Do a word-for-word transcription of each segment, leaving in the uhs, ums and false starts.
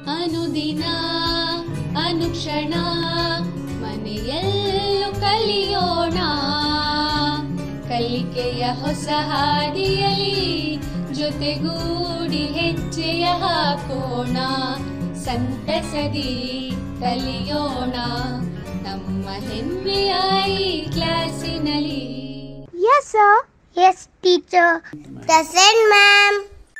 ಅನುದಿನ ಅನುಕ್ಷಣ ಮನೆಯಲ್ಲೂ ಕಲಿಯೋಣ ಕಲಿಕೆಯ ಹೊಸ ಹಾದಿಯಲಿ ಜೊತೆಗೂಡಿ ಹೆಜ್ಜೆಯ ಹಾಕೋಣ ಸಂತಸದಿ ಕಲಿಯೋಣ ನಮ್ಮ ಹೆಮ್ಮೆಯ ಈ ಕ್ಲಾಸಿನಲ್ಲಿ. Yes sir. Yes teacher. Present ma'am.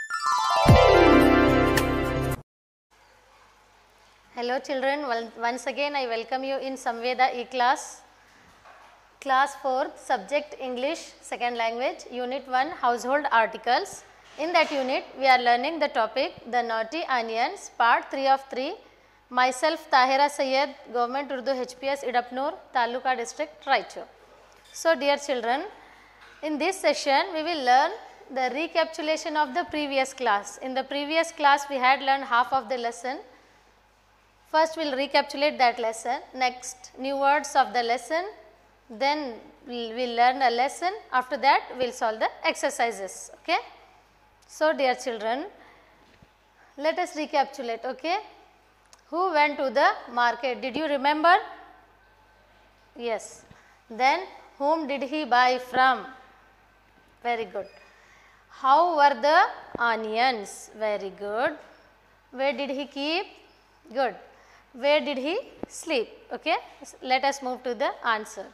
Hello children, once again I welcome you in Samveda E-class, class fourth, subject English second language, unit one, household articles. In that unit we are learning the topic the naughty onions, part three of three. Myself Tahira Syed, Government Urdu H P S Idapnur, Taluka district, Raichur. So dear children, in this session we will learn the recapitulation of the previous class. In the previous class we had learned half of the lesson. First we will recapitulate that lesson, next new words of the lesson, then we will learn a lesson, after that we will solve the exercises. Okay? So dear children, let us recapitulate. Okay? Who went to the market? Did you remember? Yes. Then whom did he buy from? Very good. How were the onions? Very good. Where did he keep? Good. Where did he sleep? Okay. Let us move to the answer.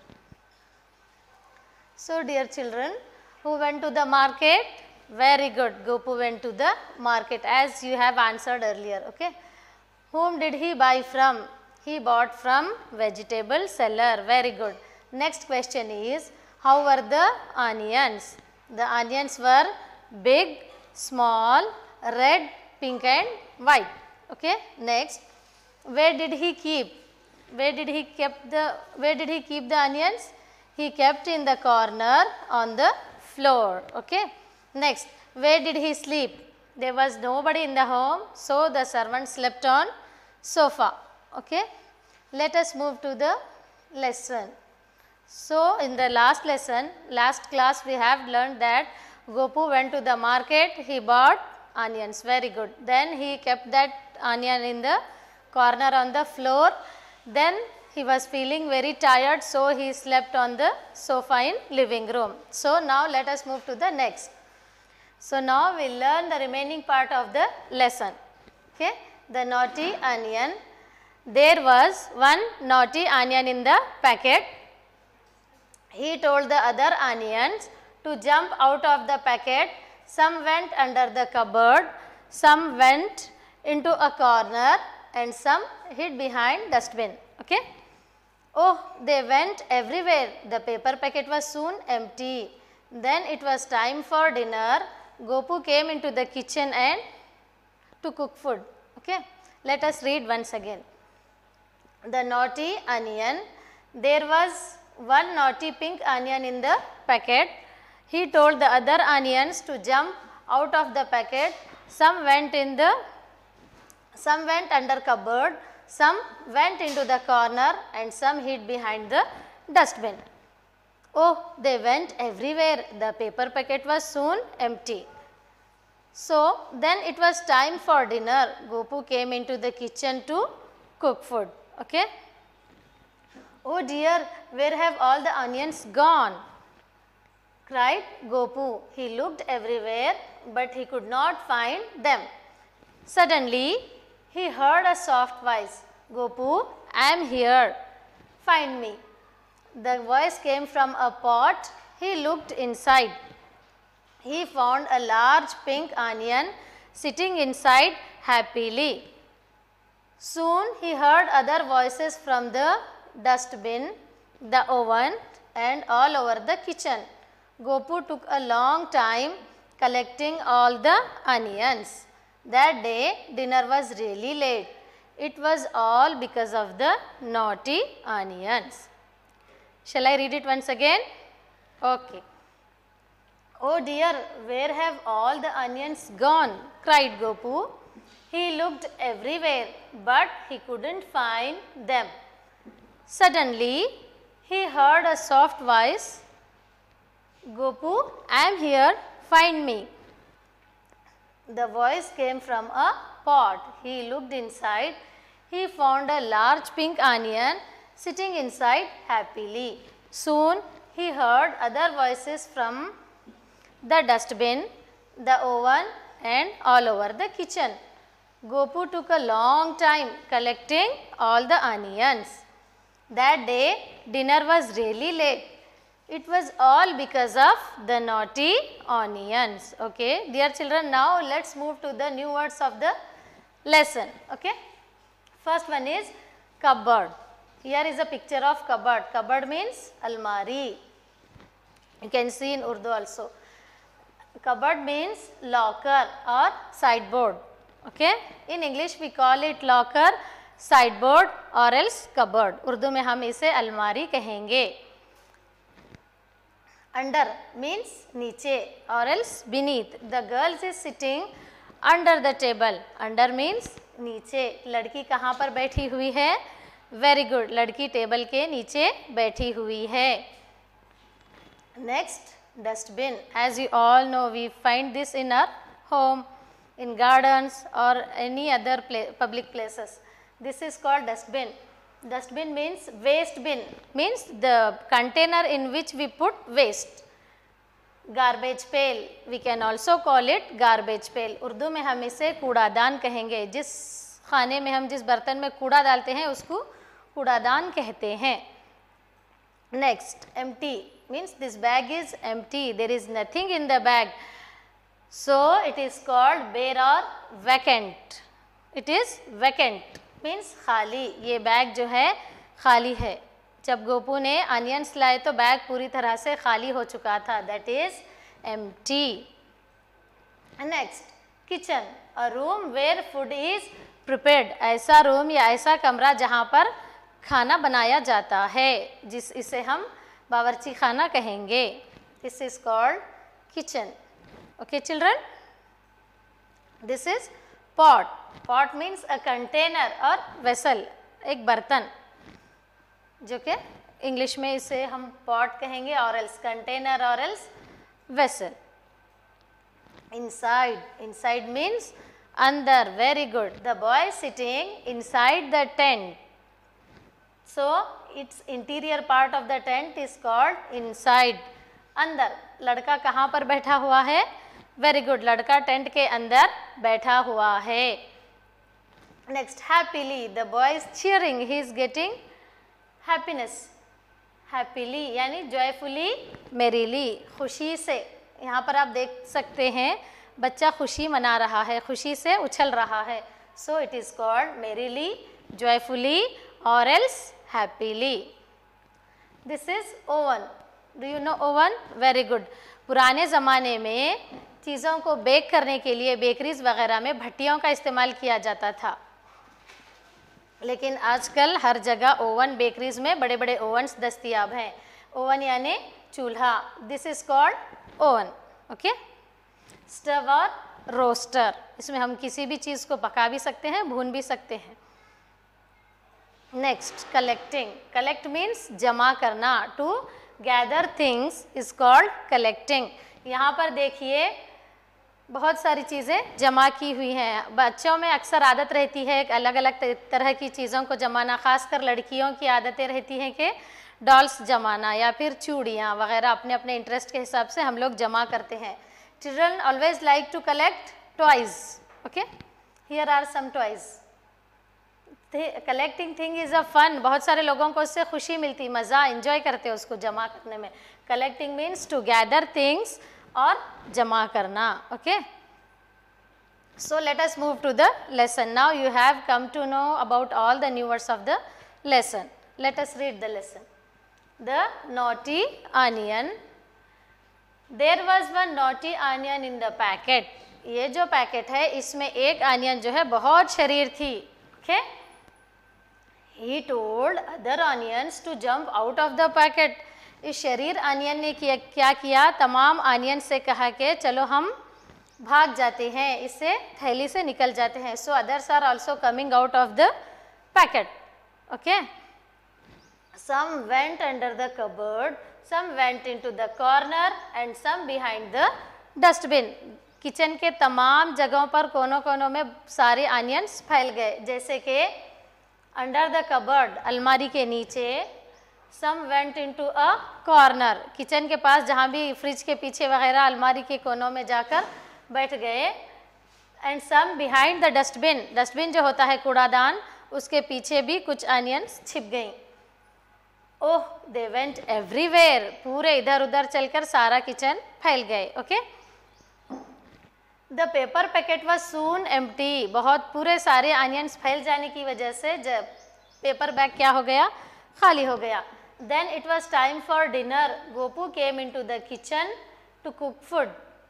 So dear children, who went to the market? Very good. Gopu went to the market as you have answered earlier. Okay. Whom did he buy from? He bought from vegetable seller. Very good. Next question is, how were the onions? The onions were big, small, red, pink and white. Okay. Next, where did he keep? Where did he kept the where did he keep the onions? He kept in the corner on the floor. Okay. Next, where did he sleep? There was nobody in the home, so the servant slept on sofa. Okay. Let us move to the lesson. So in the last lesson, last class we have learned that Gopu went to the market, he bought onions. Very good. Then he kept that onion in the corner on the floor. Then he was feeling very tired, so he slept on the sofa in living room. So now let us move to the next. So now we will learn the remaining part of the lesson. Okay. The naughty onion. There was one naughty onion in the packet. He told the other onions to jump out of the packet. Some went under the cupboard, some went into a corner and some hid behind dustbin. Okay. Oh, they went everywhere. The paper packet was soon empty. Then it was time for dinner. Gopu came into the kitchen and to cook food. Okay. Let us read once again. The naughty onion. There was one naughty pink onion in the packet. He told the other onions to jump out of the packet. Some went in the some went under cupboard, some went into the corner and some hid behind the dustbin. Oh, they went everywhere. The paper packet was soon empty. So then it was time for dinner. Gopu came into the kitchen to cook food. Okay. Oh dear, where have all the onions gone? Cried Gopu. He looked everywhere, but he could not find them. Suddenly, he heard a soft voice. Gopu, I am here. Find me. The voice came from a pot. He looked inside. He found a large pink onion sitting inside happily. Soon he heard other voices from the dustbin, the oven and all over the kitchen. Gopu took a long time collecting all the onions. That day dinner was really late. It was all because of the naughty onions. Shall I read it once again? Okay. Oh dear, where have all the onions gone? Cried Gopu. He looked everywhere, but he couldn't find them. Suddenly, he heard a soft voice. Gopu, I am here, find me. The voice came from a pot. He looked inside. He found a large pink onion sitting inside happily. Soon he heard other voices from the dustbin, the oven and all over the kitchen. Gopu took a long time collecting all the onions. That day dinner was really late. It was all because of the naughty onions. Okay, dear children, now let's move to the new words of the lesson. Okay, first one is cupboard. Here is a picture of cupboard. Cupboard means almari. You can see in Urdu also. Cupboard means locker or sideboard. Okay, in English we call it locker, sideboard or else cupboard. Urdu में हम इसे अलमारी कहेंगे. Under means नीचे or else beneath. The girl is sitting under the table. Under means नीचे. लड़की कहाँ पर बैठी हुई है? Very good. लड़की टेबल के नीचे बैठी हुई है. Next, dustbin. As you all know, we find this in our home, in gardens or any other pla public places. This is called dustbin. Dustbin means waste bin, means the container in which we put waste. Garbage pail, we can also call it garbage pail. Urdu में हम इसे कूड़ादान कहेंगे. जिस खाने में हम जिस बर्तन में कूड़ा डालते हैं उसको कूड़ादान कहते हैं. Next, empty means this bag is empty. There is nothing in the bag. So it is called bare or vacant. It is vacant. Means खाली. ये बैग जो है खाली है. जब गोपू ने अनियंस लाए तो बैग पूरी तरह से खाली हो चुका था. That is empty. Next, kitchen. A room where food is prepared. ऐसा रूम या ऐसा कमरा जहाँ पर खाना बनाया जाता है, जिस इसे हम बावर्ची खाना कहेंगे. This is called kitchen. Okay children, this is pot. Pot means a container or vessel, एक बर्तन, जो कि इंग्लिश में इसे हम pot कहेंगे और else container और else vessel. Inside. Inside means अंदर. Very good. The boy sitting inside the tent. So its interior part of the tent is called inside. अंदर. लड़का कहाँ पर बैठा हुआ है? Very good. लड़का टेंट के अंदर बैठा हुआ है. Next, happily. The boy is cheering. He is getting happiness. Happily यानी जॉयफुली, मेरीली, खुशी से. यहाँ पर आप देख सकते हैं बच्चा खुशी मना रहा है, खुशी से उछल रहा है. So it is called merrily, joyfully और else happily. This is oven. Do you know oven? Very good. पुराने ज़माने में चीज़ों को बेक करने के लिए बेकरीज वगैरह में भट्टियों का इस्तेमाल किया जाता था, लेकिन आजकल हर जगह ओवन, बेकरीज में बड़े बड़े ओवन्स दस्तयाब हैं. ओवन यानी चूल्हा. This is called oven. Okay. Stove और रोस्टर. इसमें हम किसी भी चीज़ को पका भी सकते हैं, भून भी सकते हैं. Next, collecting. कलेक्ट मीन्स जमा करना. To gather things is called collecting. यहाँ पर देखिए बहुत सारी चीज़ें जमा की हुई हैं. बच्चों में अक्सर आदत रहती है अलग अलग तरह की चीज़ों को जमाना. खासकर लड़कियों की आदतें रहती हैं कि डॉल्स जमाना या फिर चूड़ियाँ वगैरह. अपने अपने इंटरेस्ट के हिसाब से हम लोग जमा करते हैं. Children always like to collect toys. Okay, here are some toys. Collecting thing is a fun. बहुत सारे लोगों को उससे खुशी मिलती, मज़ा, एंजॉय करते हैं उसको जमा करने में. Collecting means to gather things और जमा करना. Okay, so let us move to the lesson. Now you have come to know about all the new words of the lesson. Let us read the lesson. The naughty onion. There was one naughty onion in the packet. ये जो packet है इसमें एक onion जो है बहुत शरीर थी. Okay. He told other onions to jump out of the packet. इस शरीर ऑनियन ने किया क्या किया? तमाम ऑनियन से कहा कि चलो हम भाग जाते हैं, इससे थैली से निकल जाते हैं. So others are also coming out of the packet. Okay. Some went under the cupboard, some went into the corner and some behind the dustbin. Kitchen के तमाम जगहों पर कोनों कोनों में सारे अनियंस फैल गए, जैसे कि अंडर द कबर्ड, अलमारी के नीचे, some went into a corner, kitchen के पास जहाँ भी फ्रिज के पीछे वगैरह अलमारी के कोनों में जाकर बैठ गए, and some behind the dustbin, dustbin जो होता है कूड़ादान, उसके पीछे भी कुछ अनियंस छिप गई। ओह दे वेंट एवरीवेयर, पूरे इधर उधर चलकर सारा किचन फैल गए। Okay, the paper packet was soon empty, बहुत पूरे सारे अनियंस फैल जाने की वजह से जब पेपर बैग क्या हो गया, खाली हो गया। Then it was time for dinner, Gopu came into the kitchen to cook food.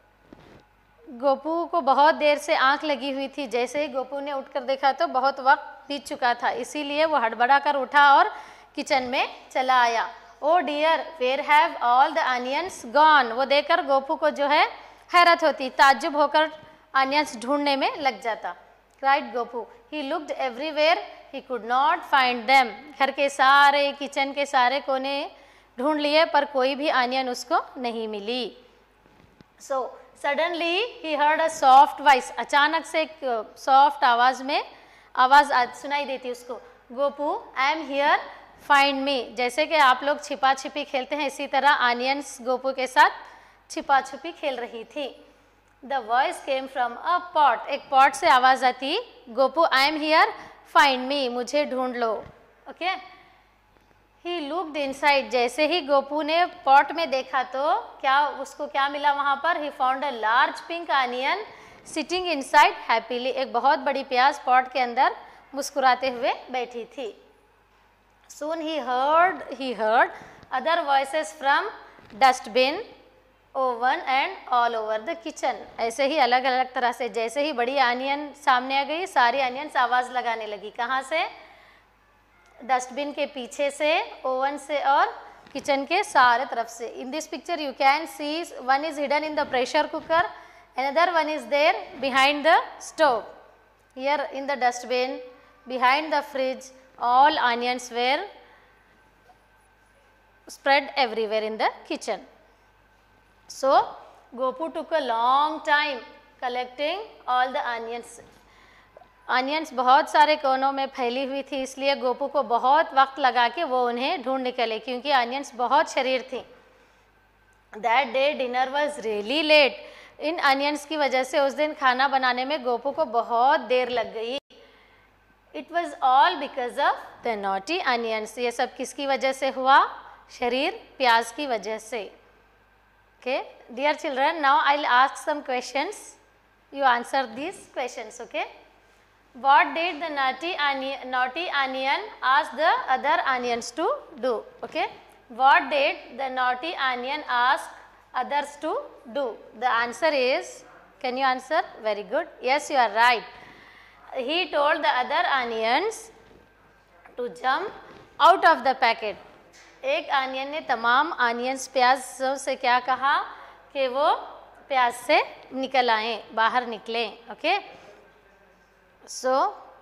Gopu को बहुत देर से आंख लगी हुई थी, जैसे ही गोपू ने उठकर देखा तो बहुत वक्त बीत चुका था, इसीलिए वो हड़बड़ा कर उठा और किचन में चला आया। Oh dear where have all the onions gone, वो देखकर गोपू को जो है हैरत होती, ताज्जुब होकर अनियंस ढूंढने में लग जाता। Cried Gopu, he looked everywhere he could not find them, घर के सारे किचन के सारे कोने ढूंढ लिए पर कोई भी अनियन उसको नहीं मिली। So suddenly he heard a soft voice, अचानक से एक सॉफ्ट आवाज में आवाज सुनाई देती उसको, Gopu I am here find me, जैसे कि आप लोग छिपा छिपी खेलते हैं इसी तरह अनियंस गोपू के साथ छिपा छिपी खेल रही थी। The voice came from a pot, एक पॉट से आवाज आती, Gopu I am here find me, मुझे ढूंढ लो। ओके, ही लुक्ड इनसाइड, जैसे ही गोपू ने पॉट में देखा तो क्या उसको क्या मिला वहाँ पर, he found a large pink onion sitting inside happily, एक बहुत बड़ी प्याज पॉट के अंदर मुस्कुराते हुए बैठी थी। Soon he heard he heard other voices from dustbin, oven and all over the kitchen, ऐसे ही अलग अलग तरह से, जैसे ही बड़ी अनियन सामने आ गई सारी अनियंस आवाज़ लगाने लगी। कहाँ से? डस्टबिन के पीछे से, ओवन से और किचन के सारे तरफ से। In this picture you can see one is hidden in the pressure cooker, another one is there behind the stove, here in the dustbin, behind the fridge, all onions were spread everywhere in the kitchen. So Gopu took a long time collecting all the onions. Onions बहुत सारे कोनों में फैली हुई थी, इसलिए गोपू को बहुत वक्त लगा कि वो उन्हें ढूंढ निकले, क्योंकि अनियंस बहुत शरीर थी। That day dinner was really late, इन अनियंस की वजह से उस दिन खाना बनाने में गोपू को बहुत देर लग गई। It was all because of the naughty onions, ये सब किसकी वजह से हुआ? शरीर प्याज की वजह से। Okay dear children, now I will ask some questions, you answer these questions. Okay, what did the naughty onion, naughty onion ask the other onions to do? Okay, what did the naughty onion ask others to do? The answer is, can you answer? Very good, yes you are right. He told the other onions to jump out of the packet. एक onion ने तमाम onions प्याज से क्या कहा कि वो प्याज से निकल आएं, बाहर निकलें। Okay, so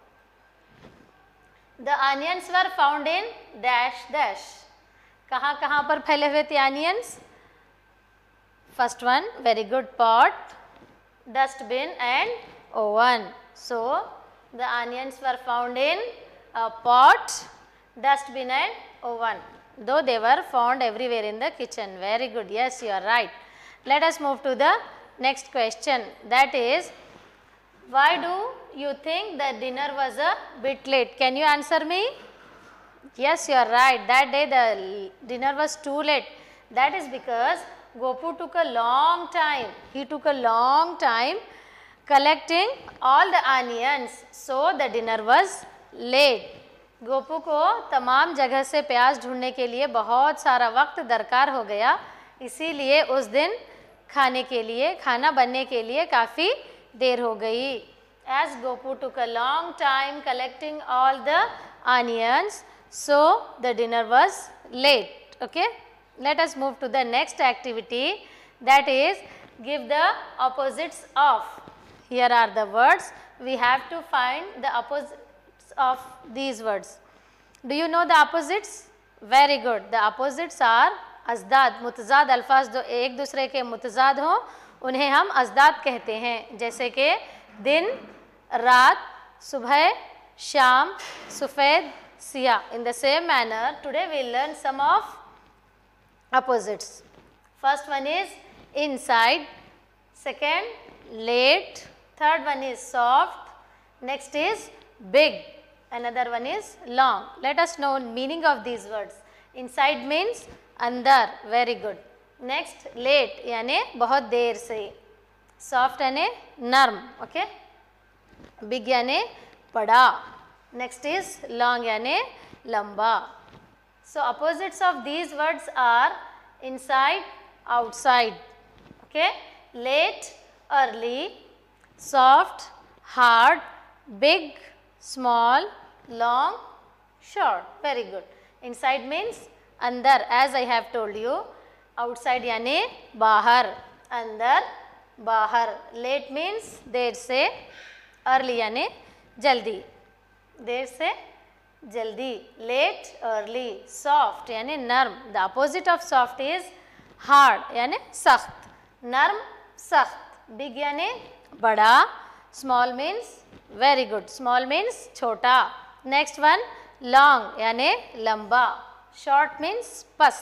the onions were found in dash dash, कहाँ कहाँ पर फैले हुए थे onions? First one, very good, pot, dustbin and oven. So the onions were found in a pot, dustbin and oven, though they were found everywhere in the kitchen. Very good, yes you are right. Let us move to the next question, that is, why do you think that dinner was a bit late? Can you answer me? Yes, you are right. That day the dinner was too late. That is because Gopu took a long time. He took a long time collecting all the onions. So the dinner was late. Gopu को तमाम जगह से प्याज ढूंढने के लिए बहुत सारा वक्त दरकार हो गया, इसीलिए उस दिन खाने के लिए खाना बनने के लिए काफ़ी देर हो गई। As Gopu took a long time collecting all the onions, so the dinner was late. Okay, let us move to the next activity, that is, give the opposites of. Here are the words, we have to find the opposites of these words. Do you know the opposites? Very good. The opposites are अज़दाद, मुतज़ाद अल्फाज जो एक दूसरे के मुतज़ाद हों उन्हें हम अजदाद कहते हैं, जैसे कि दिन, रात, सुबह, शाम, सफ़ेद, Siya. In the same manner, today we will learn some of opposites. First one is inside, second late, third one is soft, next is big, another one is long. Let us know meaning of these words. Inside means अंदर, very good. Next late यानी बहुत देर से. Soft यानी नर्म, okay. Big यानी बड़ा. Next is long यानी लंबा. So opposites of these words are inside, outside, okay. Late, early, soft, hard, big, small, long, short. Very good. Inside means अंदर, as I have told you. Outside यानी बाहर, अंदर, बाहर. Late means देर से, early यानी जल्दी, देर से जल्दी. Late, early, soft यानी नर्म. The opposite of soft is hard यानी सख्त. नर्म, सख्त. Big यानी बड़ा. Small means very good. Small means छोटा. Next one long यानी लंबा. Short means पस्त.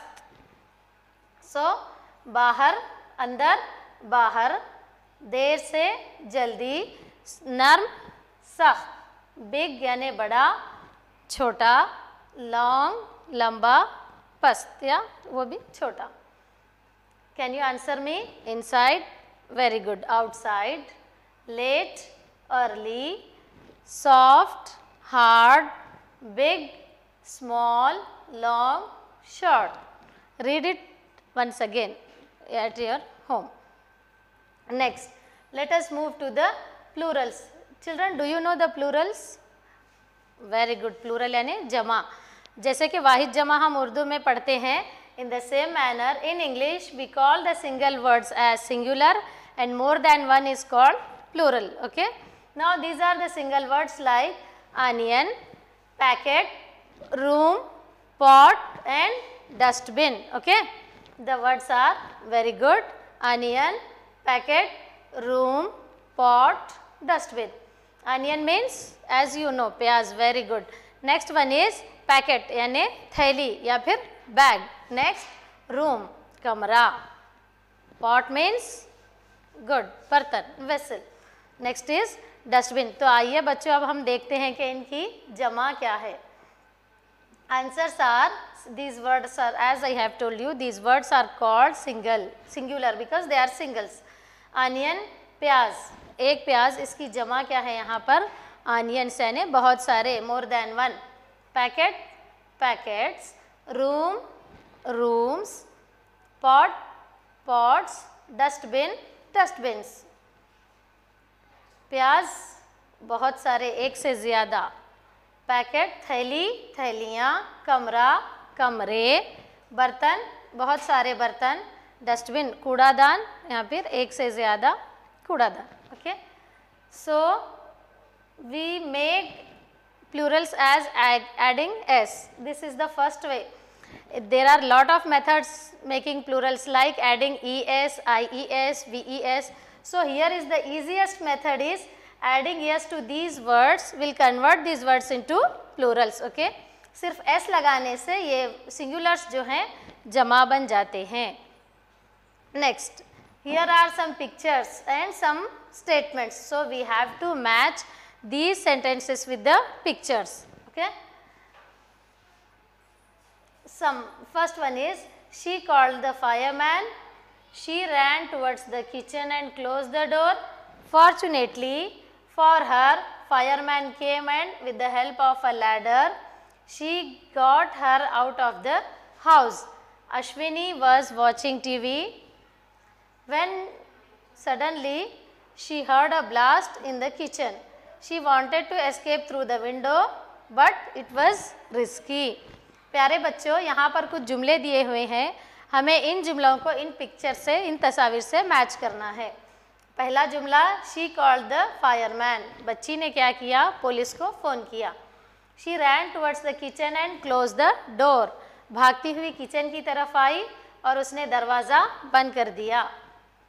So बाहर, अंदर, बाहर, देर से जल्दी, नर्म, सख्त. Big यानी बड़ा, छोटा. Long लंबा, पस्त या वो भी छोटा. Can you answer me? Inside, very good. Outside, late, early, soft, hard, big, small, long, short. Read it once again at your home. Next, let us move to the plurals. Children, do you know the plurals? Very good. Plural यानी जमा. जैसे कि वाहिद जमा हम उर्दू में पढ़ते हैं, in the same manner in English we call the single words as singular and more than one is called plural. Okay. Now these are the single words like onion, packet, room, pot and dustbin. Okay. The words are very good. Onion, packet, room, pot, dustbin. Onion means as you know प्याज. Very good. Next one is packet यानी थैली या फिर bag. Next room कमरा. Pot means good बर्तन, vessel. Next is dustbin. तो आइए बच्चों अब हम देखते हैं कि इनकी जमा क्या है. Answers are, these words are, as I have told you, these words are called single, singular because they are singles. Onion प्याज, एक प्याज. इसकी जमा क्या है यहाँ पर? Onions यानी बहुत सारे, more than one. Packet, packets. Room, rooms. Pot, pots. Dustbin, dustbins. प्याज बहुत सारे, एक से ज़्यादा. पैकेट थैली, थैलियाँ. कमरा, कमरे. बर्तन बहुत सारे बर्तन. डस्टबिन कूड़ादान, यहाँ फिर एक से ज़्यादा कूड़ादान. Okay. So we make plurals as add, adding s. This is the first way. There are lot of methods making plurals like adding es, ies, ves. So here is the easiest method is adding s to these words will convert these words into plurals. Okay. सिर्फ s लगाने से ये singulars जो हैं जमा बन जाते हैं. Next, here are some pictures and some statements. So we have to match these sentences with the pictures. Okay. Some first one is she called the fireman. She ran towards the kitchen and closed the door. Fortunately for her, fireman came and with the help of a ladder, she got her out of the house. Ashwini was watching T V when suddenly she heard a blast in the kitchen. She wanted to escape through the window but it was risky. प्यारे बच्चों, यहाँ पर कुछ जुमले दिए हुए हैं. हमें इन जुमलों को इन पिक्चर से, इन तस्वीर से मैच करना है. पहला जुमला, शी कॉल्ड द फायरमैन. बच्ची ने क्या किया? पुलिस को फ़ोन किया. She ran towards the kitchen and close the door. भागती हुई किचन की तरफ आई और उसने दरवाज़ा बंद कर दिया.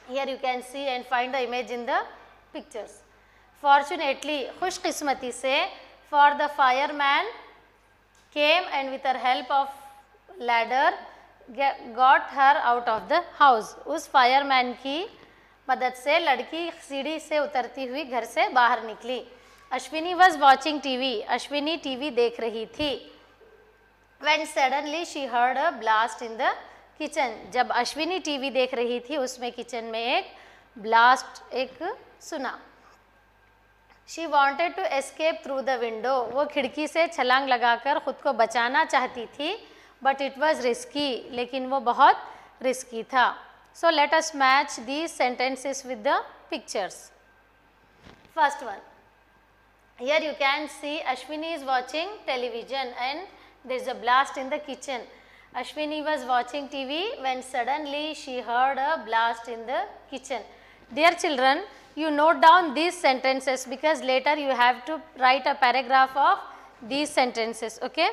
Here you can see and find the image in the pictures. Fortunately, खुशकिस्मती से, for the fireman came and with her help of ladder got her out of the house. उस fireman की मदद से लड़की सीढ़ी से उतरती हुई घर से बाहर निकली. Ashwini was watching T V. Ashwini TV देख रही थी. When suddenly she heard a blast in the kitchen. जब अश्विनी टीवी देख रही थी उसमें किचन में एक ब्लास्ट एक सुना. She wanted to escape through the window. वो खिड़की से छलांग लगाकर खुद को बचाना चाहती थी. But it was risky. लेकिन वो बहुत रिस्की था. So let us match these sentences with the pictures. First one. Here you can see Ashwini is watching television and there is a blast in the kitchen. Ashwini was watching T V when suddenly she heard a blast in the kitchen. Dear children, you note down these sentences because later you have to write a paragraph of these sentences. Okay?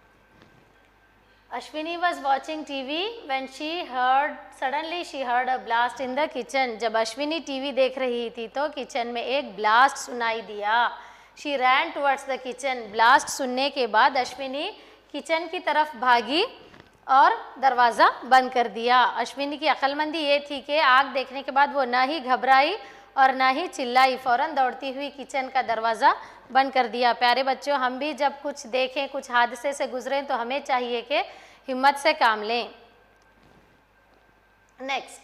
Ashwini was watching T V when she heard suddenly she heard a blast in the kitchen. जब Ashwini TV देख रही थी तो kitchen में एक blast सुनाई दिया. She ran towards the kitchen. Blast सुनने के बाद अश्विनी किचन की तरफ भागी और दरवाज़ा बंद कर दिया. अश्विनी की अक्लमंदी ये थी कि आग देखने के बाद वो ना ही घबराई और ना ही चिल्लाई, फ़ौरन दौड़ती हुई किचन का दरवाज़ा बंद कर दिया. प्यारे बच्चों, हम भी जब कुछ देखें, कुछ हादसे से गुजरें तो हमें चाहिए कि हिम्मत से काम लें. Next,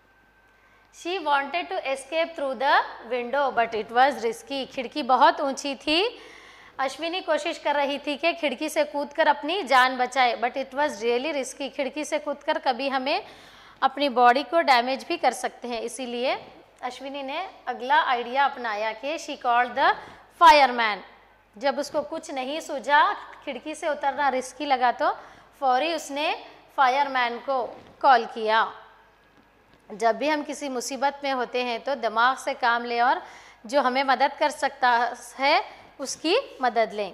she wanted to escape through the window but it was risky. खिड़की बहुत ऊंची थी. अश्विनी कोशिश कर रही थी कि खिड़की से कूदकर अपनी जान बचाए, but it was really risky. खिड़की से कूदकर कभी हमें अपनी बॉडी को डैमेज भी कर सकते हैं. इसीलिए अश्विनी ने अगला आइडिया अपनाया कि शी कॉल्ड द फायरमैन. जब उसको कुछ नहीं सूझा, खिड़की से उतरना रिस्की लगा, तो फौरी उसने फायरमैन को कॉल किया. जब भी हम किसी मुसीबत में होते हैं तो दिमाग से काम लें और जो हमें मदद कर सकता है उसकी मदद लें.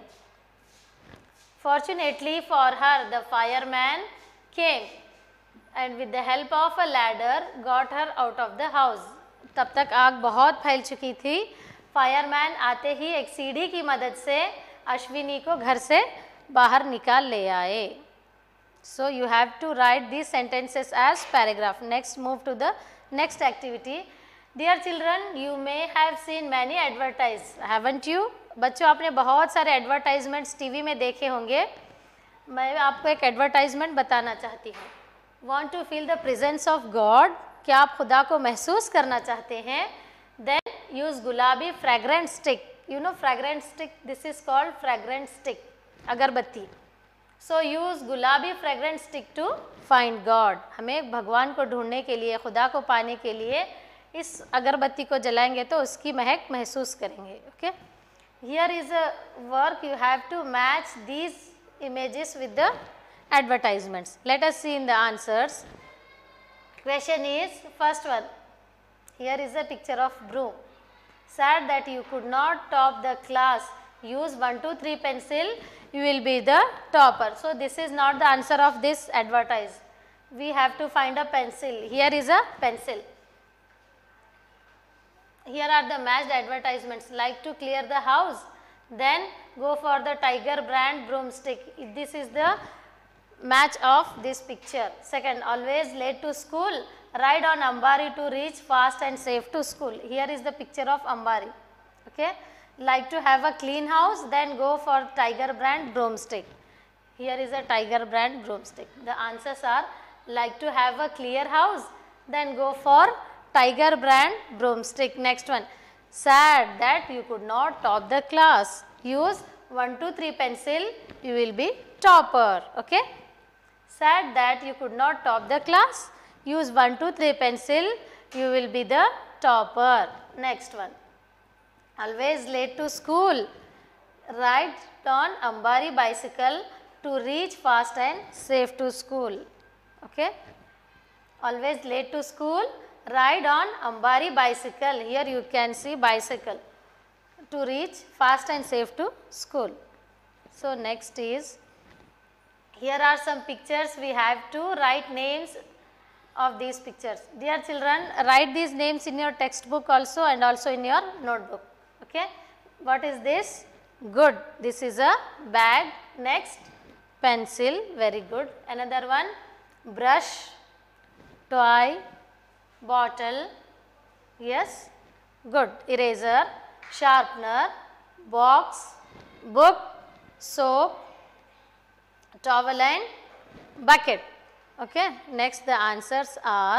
Fortunately for her the fireman came and with the help of a ladder got her out of the house. तब तक आग बहुत फैल चुकी थी. फायरमैन आते ही एक सीढ़ी की मदद से अश्विनी को घर से बाहर निकाल ले आए. So you have to write these sentences as paragraph. Next, move to the next activity. Dear children, you may have seen many advertisements, haven't you? बच्चों, आपने बहुत सारे एडवर्टाइजमेंट्स टीवी में देखे होंगे. मैं आपको एक एडवर्टाइजमेंट बताना चाहती हूँ. Want to feel the presence of God? क्या आप खुदा को महसूस करना चाहते हैं? Then use गुलाबी fragrant stick. You know fragrant stick? This is called fragrant stick. अगरबत्ती. So use गुलाबी fragrant stick to find God. हमें भगवान को ढूंढने के लिए, खुदा को पाने के लिए इस अगरबत्ती को जलाएंगे तो उसकी महक महसूस करेंगे. Okay? Here is a work. You have to match these images with the advertisements. Let us see in the answers. Question is first one. Here is a picture of broom. Sad that you could not top the class. Use one two three pencil. You will be the topper. So this is not the answer of this advertise. We have to find a pencil. Here is a pencil. Here are the matched advertisements. Like to clear the house, then go for the Tiger brand broomstick. This is the match of this picture. Second, always late to school. Ride on Ambari to reach fast and safe to school. Here is the picture of Ambari. Okay. Like to have a clean house, then go for Tiger brand broomstick. Here is a Tiger brand broomstick. The answers are like to have a clear house, then go for Tiger brand broomstick. Next one, sad that you could not top the class. Use one two three pencil, you will be topper. Okay. Sad that you could not top the class. Use one two three pencil, you will be the topper. Next one, always late to school. Ride on Ambari bicycle to reach fast and safe to school. Okay. Always late to school. Ride on Ambari bicycle. Here you can see bicycle to reach fast and safe to school. So next is, here are some pictures. We have to write names of these pictures. Dear children, write these names in your textbook also and also in your notebook. Okay. What is this? Good. This is a bag. Next, pencil. Very good. Another one, brush, toy, bottle. Yes. Good. Eraser, sharpener, box, book, soap, towel and bucket. Okay. Next, the answers are,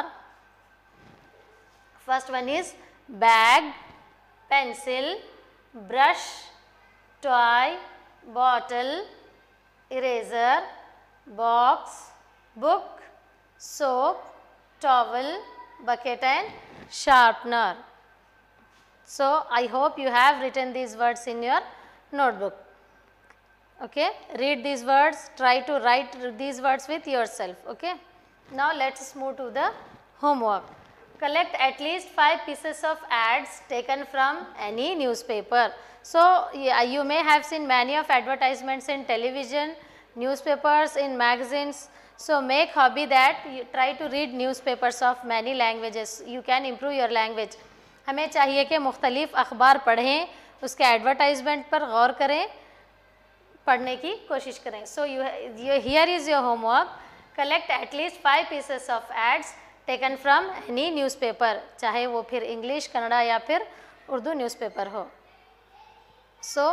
first one is bag, pencil, brush, toy, bottle, eraser, box, book, soap, towel, bucket and sharpener. So, I hope you have written these words in your notebook. Okay. Read these words, try to write these words with yourself. Okay. Now, let us move to the homework. Collect at least five pieces of ads taken from any newspaper. So, yeah, you may have seen many of advertisements in television, newspapers, in magazines. So, make hobby that you try to read newspapers of many languages. You can improve your language. हमें चाहिए कि मुख्तलिफ अखबार पढ़ें, उसके advertisement पर गौर करें, पढ़ने की कोशिश करें. So you here is your homework. Collect at least five pieces of ads taken from any newspaper, चाहे वो फिर इंग्लिश, कन्नड़ा या फिर उर्दू न्यूज़पेपर हो. So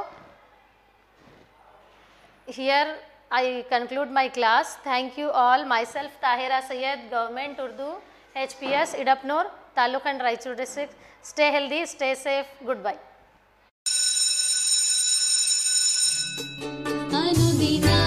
here I conclude my class. Thank you all. Myself Tahira Syed, Government Urdu, H P S, Idapnur, Taluk and Raichur district. Stay healthy, stay safe. Goodbye. Anudina